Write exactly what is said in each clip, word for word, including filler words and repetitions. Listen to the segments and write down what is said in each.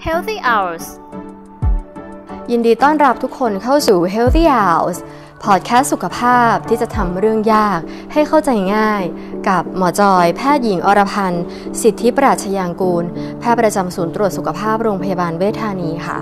Healthy Hours ยินดีต้อนรับทุกคนเข้าสู่ Healthy Hours พอดแคสต์สุขภาพที่จะทำเรื่องยากให้เข้าใจง่ายกับหมอจอยแพทย์หญิงอรพันธ์สิทธิปราชยางกูลแพทย์ประจำศูนย์ตรวจสุขภาพโรงพยาบาลเวชธานีค่ะ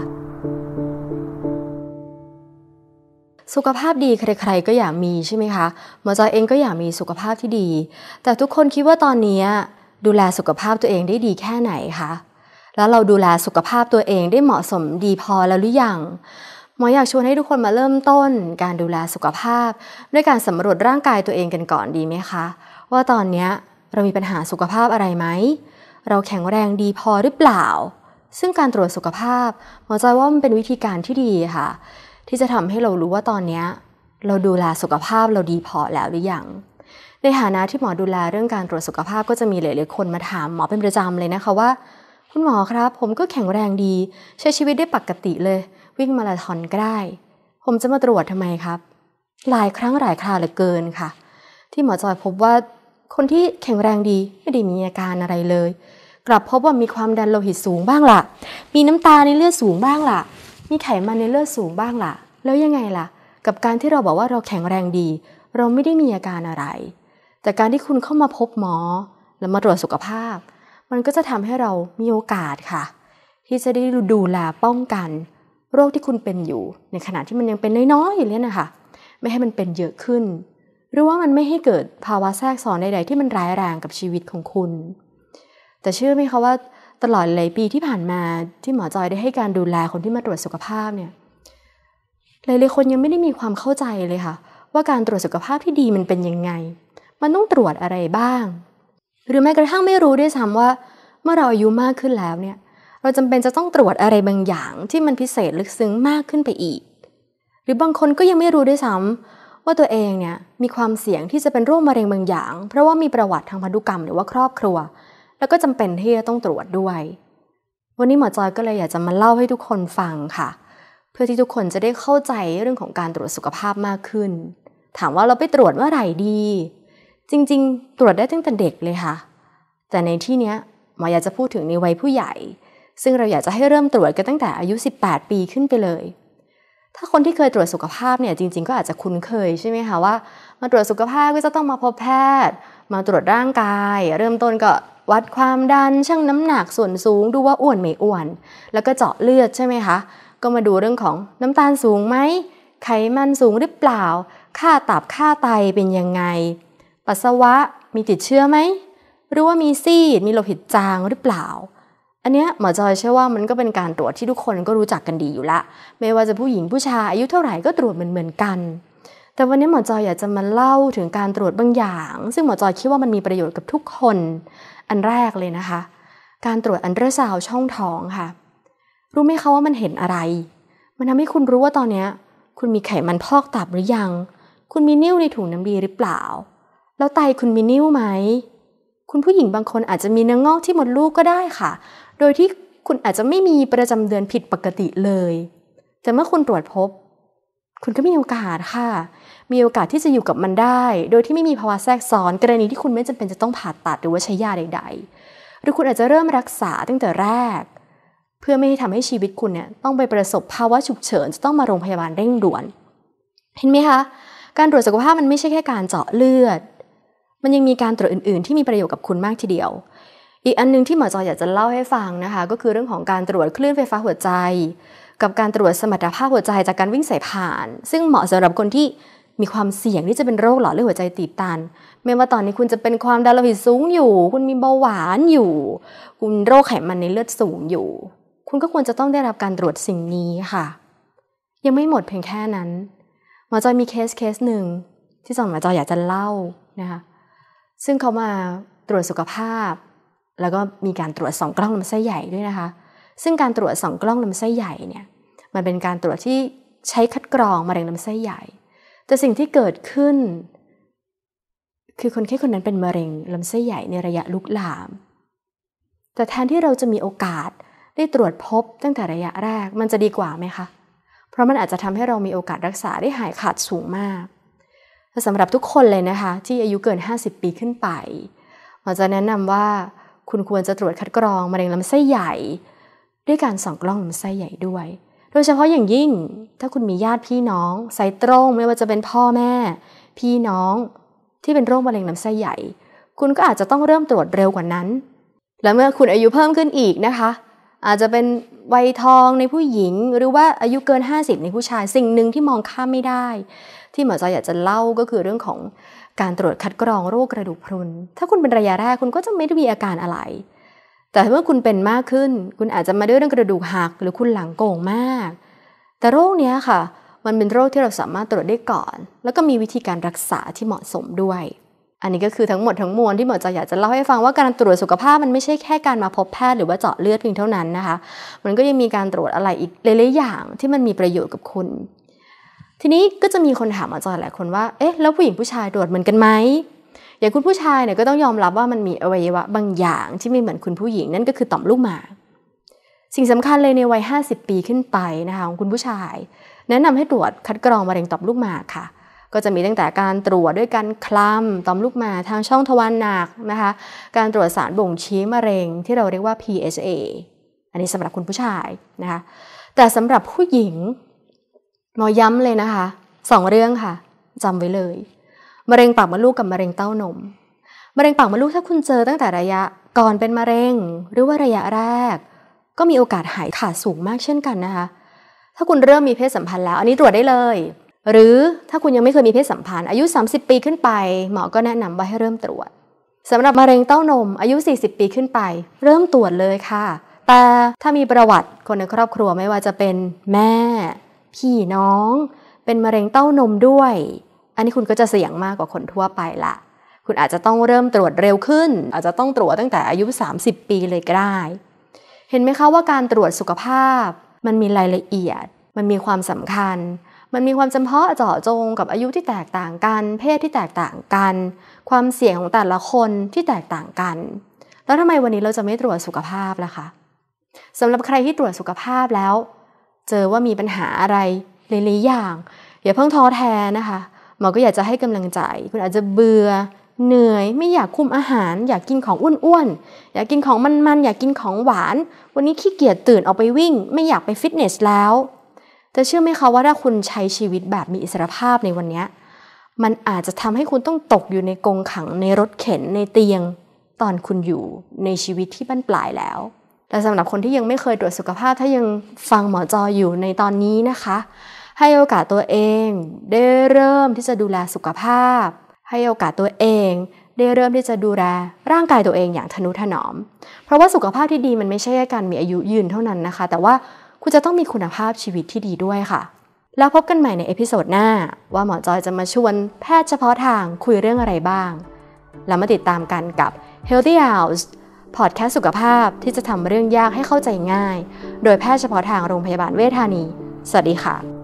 สุขภาพดีใครๆก็อยากมีใช่ไหมคะหมอจอยเองก็อยากมีสุขภาพที่ดีแต่ทุกคนคิดว่าตอนนี้ดูแลสุขภาพตัวเองได้ดีแค่ไหนคะแล้วเราดูแลสุขภาพตัวเองได้เหมาะสมดีพอแล้วหรือยังหมออยากชวนให้ทุกคนมาเริ่มต้นการดูแลสุขภาพด้วยการสำรวจร่างกายตัวเองกันก่อนดีไหมคะว่าตอนนี้เรามีปัญหาสุขภาพอะไรไหมเราแข็งแรงดีพอหรือเปล่าซึ่งการตรวจสุขภาพหมอจอยว่ามันเป็นวิธีการที่ดีค่ะที่จะทำให้เรารู้ว่าตอนนี้เราดูแลสุขภาพเราดีพอแล้วหรือยังในฐานะที่หมอดูแลเรื่องการตรวจสุขภาพก็จะมีหลายๆคนมาถามหมอเป็นประจำเลยนะคะว่าคุณหมอครับผมก็แข็งแรงดีใช้ชีวิตได้ปกติเลยวิ่งมาราธอนก็ได้ผมจะมาตรวจทำไมครับหลายครั้งหลายคราวเหลือเกินค่ะที่หมอจอยพบว่าคนที่แข็งแรงดีไม่ได้มีอาการอะไรเลยกลับพบว่ามีความดันโลหิตสูงบ้างล่ะมีน้ำตาลในเลือดสูงบ้างล่ะมีไขมันในเลือดสูงบ้างล่ะแล้วยังไงล่ะกับการที่เราบอกว่าเราแข็งแรงดีเราไม่ได้มีอาการอะไรแต่การที่คุณเข้ามาพบหมอแล้วมาตรวจสุขภาพมันก็จะทำให้เรามีโอกาสค่ะที่จะได้ดูแลป้องกันโรคที่คุณเป็นอยู่ในขณะที่มันยังเป็นน้อยๆอยู่เนี่ยนะคะไม่ให้มันเป็นเยอะขึ้นหรือว่ามันไม่ให้เกิดภาวะแทรกซ้อนใดๆที่มันร้ายแรงกับชีวิตของคุณแต่เชื่อไหมคะว่าตลอดหลายปีที่ผ่านมาที่หมอจอยได้ให้การดูแลคนที่มาตรวจสุขภาพเนี่ยหลายๆคนยังไม่ได้มีความเข้าใจเลยค่ะว่าการตรวจสุขภาพที่ดีมันเป็นยังไงมันต้องตรวจอะไรบ้างหรือแม้กระทั่งไม่รู้ด้วยซ้ำว่าเมื่อเราอายุมากขึ้นแล้วเนี่ยเราจำเป็นจะต้องตรวจอะไรบางอย่างที่มันพิเศษลึกซึ้งมากขึ้นไปอีกหรือบางคนก็ยังไม่รู้ด้วยซ้ำว่าตัวเองเนี่ยมีความเสี่ยงที่จะเป็นโรคมะเร็งบางอย่างเพราะว่ามีประวัติทางพันธุกรรมหรือว่าครอบครัวแล้วก็จำเป็นที่จะต้องตรวจด้วยวันนี้หมอจอยก็เลยอยากจะมาเล่าให้ทุกคนฟังค่ะเพื่อที่ทุกคนจะได้เข้าใจเรื่องของการตรวจสุขภาพมากขึ้นถามว่าเราไปตรวจเมื่อไหร่ดีจริงๆตรวจได้ตั้งแต่เด็กเลยค่ะแต่ในที่เนี้ยหมออยากจะพูดถึงในวัยผู้ใหญ่ซึ่งเราอยากจะให้เริ่มตรวจกันตั้งแต่อายุสิบแปดปีขึ้นไปเลยถ้าคนที่เคยตรวจสุขภาพเนี่ยจริงๆก็อาจจะคุ้นเคยใช่ไหมคะว่ามาตรวจสุขภาพก็จะต้องมาพบแพทย์มาตรวจร่างกายเริ่มต้นก็วัดความดันชั่งน้ำหนักส่วนสูงดูว่าอ้วนไม่อ้วนแล้วก็เจาะเลือดใช่ไหมคะก็มาดูเรื่องของน้ำตาลสูงไหมไขมันสูงหรือเปล่าค่าตับค่าไตเป็นยังไงปัสสาวะมีติดเชื้อไหมหรือว่ามีซีดมีโลหิตจางหรือเปล่าอันเนี้ยหมอจอยเชื่อว่ามันก็เป็นการตรวจที่ทุกคนก็รู้จักกันดีอยู่ละไม่ว่าจะผู้หญิงผู้ชายอายุเท่าไหร่ก็ตรวจเหมือนๆกันแต่วันนี้หมอจอยอยากจะมาเล่าถึงการตรวจบางอย่างซึ่งหมอจอยคิดว่ามันมีประโยชน์กับทุกคนอันแรกเลยนะคะการตรวจอัลตราซาวด์ช่องท้องค่ะรู้ไหมคะว่ามันเห็นอะไรมันทำให้คุณรู้ว่าตอนนี้คุณมีไขมันพอกตับหรือยังคุณมีนิ่วในถุงน้ำดีหรือเปล่าแล้วไตคุณมีนิ่วไหมคุณผู้หญิงบางคนอาจจะมีเนื้องอกที่มดลูกก็ได้ค่ะโดยที่คุณอาจจะไม่มีประจำเดือนผิดปกติเลยแต่เมื่อคุณตรวจพบคุณก็มีโอกาสค่ะมีโอกาสที่จะอยู่กับมันได้โดยที่ไม่มีภาวะแทรกซ้อนกรณีที่คุณไม่จำเป็นจะต้องผ่าตัดหรือว่าใช้ยาใดๆหรือคุณอาจจะเริ่มรักษาตั้งแต่แรกเพื่อไม่ให้ทำให้ชีวิตคุณเนี่ยต้องไปประสบภาวะฉุกเฉินจะต้องมาโรงพยาบาลเร่งด่วนเห็นไหมคะการตรวจสุขภาพมันไม่ใช่แค่การเจาะเลือดมันยังมีการตรวจอื่นๆที่มีประโยชน์กับคุณมากทีเดียวอีกอันนึงที่หมอจอยอยากจะเล่าให้ฟังนะคะก็คือเรื่องของการตรวจคลื่นไฟฟ้าหัวใจกับการตรวจสมรรถภาพหัวใจจากการวิ่งสายพานซึ่งเหมาะสำหรับคนที่มีความเสี่ยงที่จะเป็นโรคหลอดเลือดหัวใจตีบตันไม่ว่าตอนนี้คุณจะเป็นความดันโลหิตสูงอยู่คุณมีเบาหวานอยู่คุณโรคไขมันในเลือดสูงอยู่คุณก็ควรจะต้องได้รับการตรวจสิ่งนี้ค่ะยังไม่หมดเพียงแค่นั้นหมอจอยมีเคสเคสหนึ่งที่หมอจอยอยากจะเล่านะคะซึ่งเขามาตรวจสุขภาพแล้วก็มีการตรวจส่องกล้องลำไส้ใหญ่ด้วยนะคะซึ่งการตรวจส่องกล้องลำไส้ใหญ่เนี่ยมันเป็นการตรวจที่ใช้คัดกรองมะเร็งลำไส้ใหญ่แต่สิ่งที่เกิดขึ้นคือคนไข้คนนั้นเป็นมะเร็งลำไส้ใหญ่ในระยะลุกลามแต่แทนที่เราจะมีโอกาสได้ตรวจพบตั้งแต่ระยะแรกมันจะดีกว่าไหมคะเพราะมันอาจจะทำให้เรามีโอกาสรักษาได้หายขาดสูงมากแต่สำหรับทุกคนเลยนะคะที่อายุเกินห้าสิบปีขึ้นไปหมอจะแนะนำว่าคุณควรจะตรวจคัดกรองมะเร็งลำไส้ใหญ่ด้วยการส่องกล้องลำไส้ใหญ่ด้วยโดยเฉพาะอย่างยิ่งถ้าคุณมีญาติพี่น้องไซต์ตรงไม่ว่าจะเป็นพ่อแม่พี่น้องที่เป็นโรคมะเร็งลำไส้ใหญ่คุณก็อาจจะต้องเริ่มตรวจเร็วกว่านั้นและเมื่อคุณอายุเพิ่มขึ้นอีกนะคะอาจจะเป็นวัยทองในผู้หญิงหรือว่าอายุเกินห้าสิบในผู้ชายสิ่งหนึ่งที่มองข้ามไม่ได้ที่หมอจอยอยากจะเล่าก็คือเรื่องของการตรวจคัดกรองโรคกระดูกพรุนถ้าคุณเป็นระยะแรกคุณก็จะไม่ได้มีอาการอะไรแต่เมื่อคุณเป็นมากขึ้นคุณอาจจะมาด้วยเรื่องกระดูกหักหรือคุณหลังโก่งมากแต่โรคนี้ค่ะมันเป็นโรคที่เราสามารถตรวจได้ก่อนแล้วก็มีวิธีการรักษาที่เหมาะสมด้วยอันนี้ก็คือทั้งหมดทั้งมวลที่หมอจอยอยากจะเล่าให้ฟังว่าการตรวจสุขภาพมันไม่ใช่แค่การมาพบแพทย์หรือว่าเจาะเลือดเพียงเท่านั้นนะคะมันก็ยังมีการตรวจอะไรอีกหลายๆอย่างที่มันมีประโยชน์กับคุณทีนี้ก็จะมีคนถามหมอจอยหลายคนว่าเอ๊ะแล้วผู้หญิงผู้ชายตรวจเหมือนกันไหมอย่างคุณผู้ชายเนี่ยก็ต้องยอมรับว่ามันมีอวัยวะบางอย่างที่ไม่เหมือนคุณผู้หญิงนั่นก็คือต่อมลูกหมากสิ่งสำคัญเลยในวัยห้าสิบปีขึ้นไปนะคะของคุณผู้ชายแนะนำให้ตรวจคัดกรองมะเร็งต่อมลูกหมากค่ะก็จะมีตั้งแต่การตรวจด้วยการคลำต่อมลูกหมากทางช่องทวารหนักนะคะการตรวจสารบ่งชี้มะเร็งที่เราเรียกว่า พี เอช เอ อันนี้สำหรับคุณผู้ชายนะคะแต่สำหรับผู้หญิงหมอย้ำเลยนะคะสองเรื่องค่ะจำไว้เลยมะเร็งปากมดลูกกับมะเร็งเต้านมมะเร็งปากมดลูกถ้าคุณเจอตั้งแต่ระยะก่อนเป็นมะเร็งหรือว่าระยะแรกก็มีโอกาสหายขาดสูงมากเช่นกันนะคะถ้าคุณเริ่มมีเพศสัมพันธ์แล้วอันนี้ตรวจได้เลยหรือถ้าคุณยังไม่เคยมีเพศสัมพันธ์อายุสามสิบปีขึ้นไปหมอก็แนะนำว่าให้เริ่มตรวจสำหรับมะเร็งเต้านมอายุสี่สิบปีขึ้นไปเริ่มตรวจเลยค่ะแต่ถ้ามีประวัติคนในครอบครัวไม่ว่าจะเป็นแม่พี่น้องเป็นมะเร็งเต้านมด้วยอันนี้คุณก็จะเสี่ยงมากกว่าคนทั่วไปละคุณอาจจะต้องเริ่มตรวจเร็วขึ้นอาจจะต้องตรวจตั้งแต่อายุสามสิบปีเลยก็ได้เห็นไหมคะว่าการตรวจสุขภาพมันมีรายละเอียดมันมีความสำคัญมันมีความจำเพาะเจาะจงกับอายุที่แตกต่างกันเพศที่แตกต่างกันความเสี่ยงของแต่ละคนที่แตกต่างกันแล้วทำไมวันนี้เราจะไม่ตรวจสุขภาพล่ะคะสำหรับใครที่ตรวจสุขภาพแล้วเจอว่ามีปัญหาอะไรหลายๆอย่างอย่าเพิ่งท้อแท้นะคะหมอก็อยากจะให้กำลังใจคุณอาจจะเบื่อเหนื่อยไม่อยากคุมอาหารอยากกินของอ้วนๆอยากกินของมันๆอยากกินของหวานวันนี้ขี้เกียจตื่นออกไปวิ่งไม่อยากไปฟิตเนสแล้วแต่เชื่อไหมคะว่าถ้าคุณใช้ชีวิตแบบมีอิสรภาพในวันนี้มันอาจจะทำให้คุณต้องตกอยู่ในกรงขังในรถเข็นในเตียงตอนคุณอยู่ในชีวิตที่บั้นปลายแล้วแต่สำหรับคนที่ยังไม่เคยตรวจสุขภาพถ้ายังฟังหมอจออยู่ในตอนนี้นะคะให้โอกาสตัวเองได้เริ่มที่จะดูแลสุขภาพให้โอกาสตัวเองได้เริ่มที่จะดูแลร่างกายตัวเองอย่างทนุถนอมเพราะว่าสุขภาพที่ดีมันไม่ใช่แค่การมีอายุยืนเท่านั้นนะคะแต่ว่าคุณจะต้องมีคุณภาพชีวิตที่ดีด้วยค่ะแล้วพบกันใหม่ในเอพิโซดหน้าว่าหมอจอยจะมาชวนแพทย์เฉพาะทางคุยเรื่องอะไรบ้างแล้วมาติดตามกันกับ Healthy House พอดแคสต์สุขภาพที่จะทำเรื่องยากให้เข้าใจง่ายโดยแพทย์เฉพาะทางโรงพยาบาลเวชธานีสวัสดีค่ะ